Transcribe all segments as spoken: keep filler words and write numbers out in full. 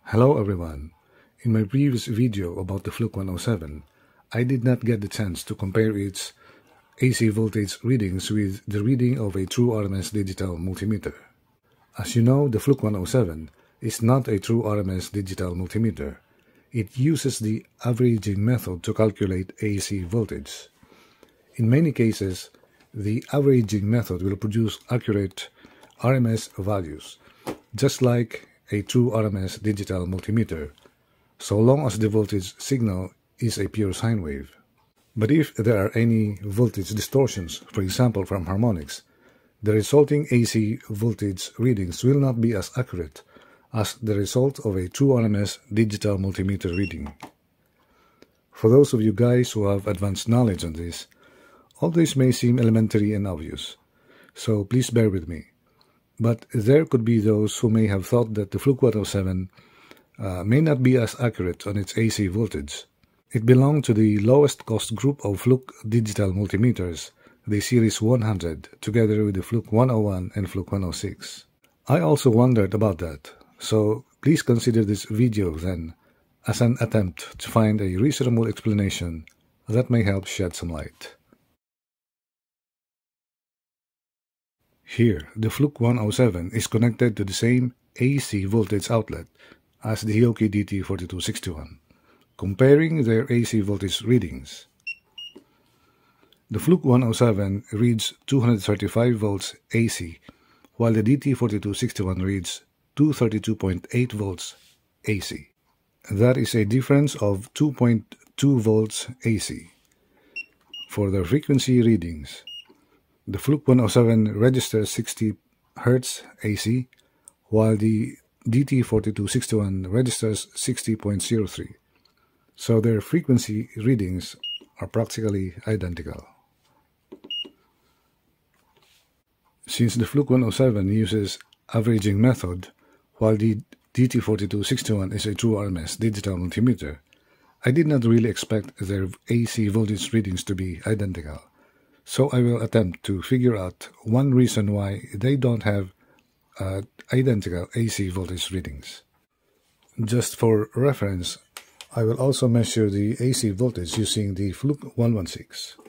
Hello everyone. In my previous video about the Fluke one oh seven, I did not get the chance to compare its A C voltage readings with the reading of a True R M S digital multimeter. As you know, the Fluke one oh seven is not a True R M S digital multimeter. It uses the averaging method to calculate A C voltage. In many cases, the averaging method will produce accurate R M S values, just like a True R M S digital multimeter, so long as the voltage signal is a pure sine wave. But if there are any voltage distortions, for example from harmonics, the resulting A C voltage readings will not be as accurate as the result of a True R M S digital multimeter reading. For those of you guys who have advanced knowledge on this, all this may seem elementary and obvious, so please bear with me. But there could be those who may have thought that the Fluke one oh seven uh, may not be as accurate on its A C voltage. It belonged to the lowest cost group of Fluke digital multimeters, the Series one hundred, together with the Fluke one oh one and Fluke one oh six. I also wondered about that, so please consider this video then as an attempt to find a reasonable explanation that may help shed some light. Here, the Fluke one oh seven is connected to the same A C voltage outlet as the Hioki D T forty-two sixty-one, comparing their A C voltage readings. The Fluke one oh seven reads two hundred thirty-five volts A C, while the D T forty-two sixty-one reads two hundred thirty-two point eight volts A C. That is a difference of two point two volts A C. For their frequency readings, the Fluke one oh seven registers sixty hertz A C, while the D T forty-two sixty-one registers sixty point zero three. So their frequency readings are practically identical. Since the Fluke one oh seven uses averaging method, while the D T forty-two sixty-one is a True R M S digital multimeter, I did not really expect their A C voltage readings to be identical. So I will attempt to figure out one reason why they don't have uh, identical A C voltage readings. Just for reference, I will also measure the A C voltage using the Fluke one sixteen.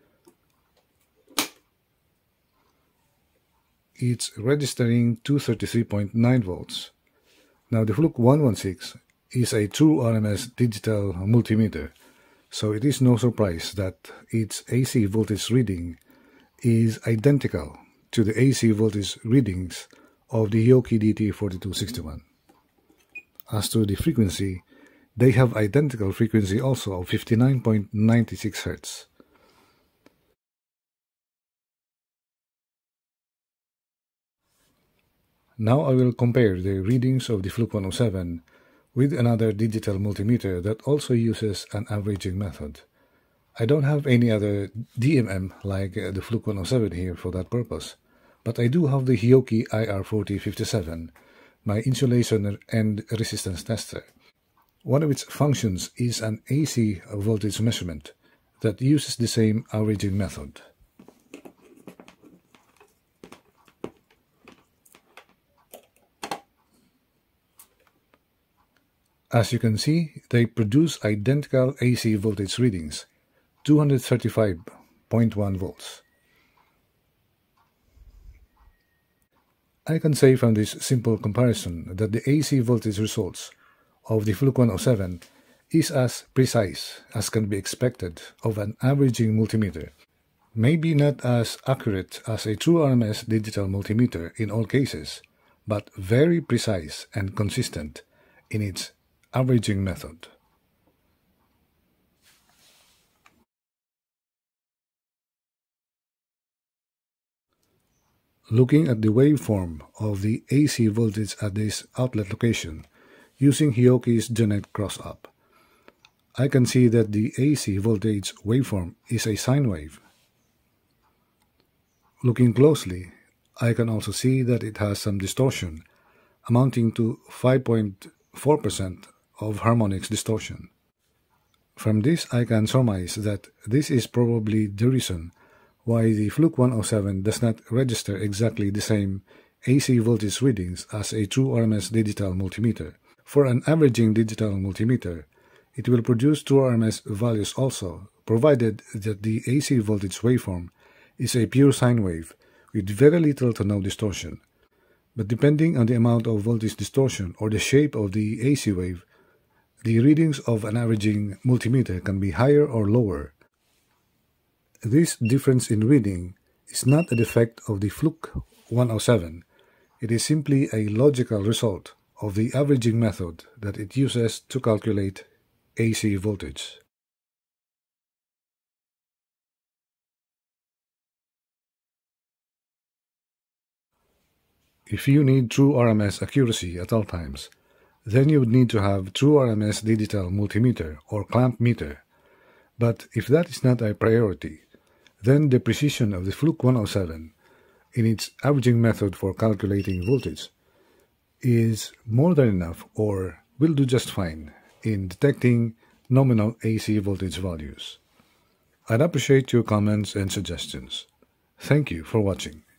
It's registering two hundred thirty-three point nine volts. Now the Fluke one sixteen is a True R M S digital multimeter, so it is no surprise that its A C voltage reading is identical to the A C voltage readings of the Hioki D T forty-two sixty-one. As to the frequency, they have identical frequency also of fifty-nine point nine six hertz. Now I will compare the readings of the Fluke one oh seven with another digital multimeter that also uses an averaging method. I don't have any other D M M like uh, the Fluke one oh seven here for that purpose, but I do have the Hioki I R forty fifty-seven, my insulation and resistance tester. One of its functions is an A C voltage measurement that uses the same averaging method. As you can see, they produce identical A C voltage readings, two hundred thirty-five point one volts. I can say from this simple comparison that the A C voltage results of the Fluke one oh seven is as precise as can be expected of an averaging multimeter. Maybe not as accurate as a True R M S digital multimeter in all cases, but very precise and consistent in its averaging method. Looking at the waveform of the A C voltage at this outlet location using Hioki's Genet cross-up, I can see that the A C voltage waveform is a sine wave. Looking closely, I can also see that it has some distortion, amounting to five point four percent of harmonics distortion. From this I can surmise that this is probably the reason why the Fluke one oh seven does not register exactly the same A C voltage readings as a True R M S digital multimeter. For an averaging digital multimeter, it will produce true R M S values also, provided that the A C voltage waveform is a pure sine wave with very little to no distortion. But depending on the amount of voltage distortion or the shape of the A C wave, the readings of an averaging multimeter can be higher or lower. This difference in reading is not a defect of the Fluke one oh seven. It is simply a logical result of the averaging method that it uses to calculate A C voltage. If you need true R M S accuracy at all times, then you would need to have true R M S digital multimeter or clamp meter. But if that is not a priority, then the precision of the Fluke one oh seven in its averaging method for calculating voltage is more than enough or will do just fine in detecting nominal A C voltage values. I'd appreciate your comments and suggestions. Thank you for watching.